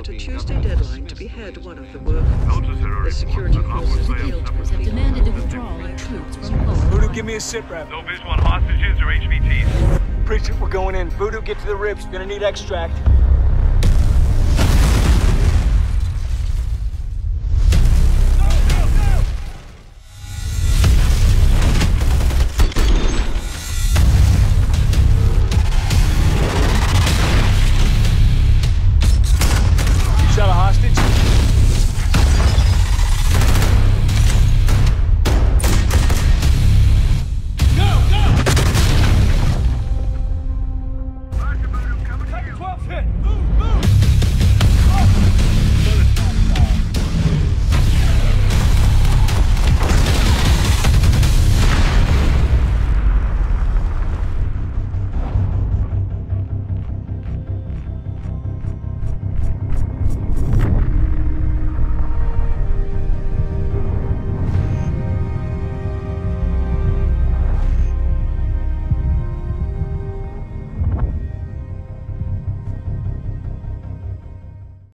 met a Tuesday deadline to behead one of the workers. The security forces failed to have demanded the withdrawal of troops from Poland. Voodoo, give me a sit rep. No visual on hostages or HVTs. Preacher, we're going in. Voodoo, get to the ribs. Gonna need extract.